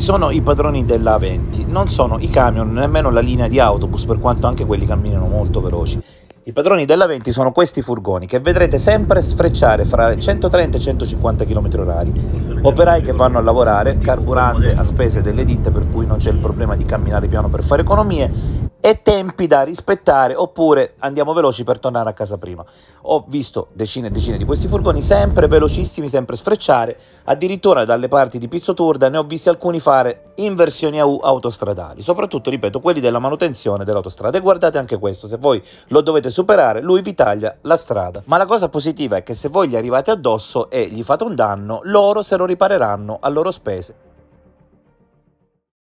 sono i padroni della A20, non sono i camion, nemmeno la linea di autobus, per quanto anche quelli camminano molto veloci. I padroni della 20 sono questi furgoni che vedrete sempre sfrecciare fra 130 e 150 km/h. Operai che vanno a lavorare, carburante a spese delle ditte, per cui non c'è il problema di camminare piano per fare economie, e tempi da rispettare, oppure andiamo veloci per tornare a casa prima. Ho visto decine e decine di questi furgoni sempre velocissimi, sempre sfrecciare, addirittura dalle parti di Pizzoturda ne ho visti alcuni fare inversioni a U autostradali, soprattutto, ripeto, quelli della manutenzione dell'autostrada. E guardate anche questo, se voi lo dovete superare, lui vi taglia la strada. Ma la cosa positiva è che se voi gli arrivate addosso e gli fate un danno, loro se lo ripareranno a loro spese.